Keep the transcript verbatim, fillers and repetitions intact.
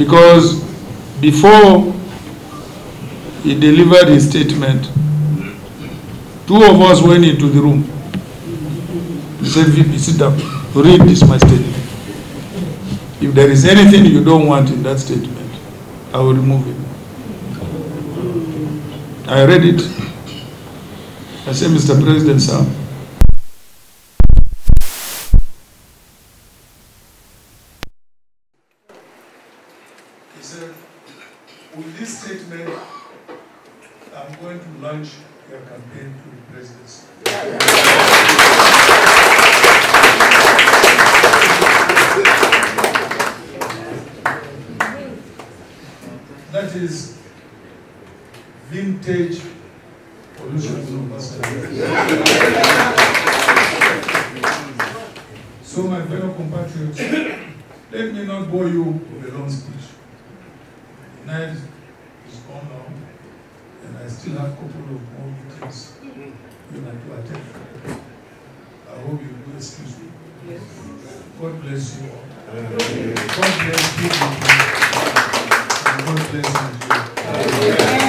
because before he delivered his statement, two of us went into the room. He said, V P, sit down, read this my statement. If there is anything you don't want in that statement, I will remove it. I read it. I said, Mister President, sir, he said, with this statement, I'm going to launch your campaign to the presidency. That is vintage pollution. So my fellow compatriots, let me not bore you with a long speech. The night is gone now, and I still have a couple of more meetings you have to attend. I hope you will excuse me. God bless you all. God bless you. God bless you.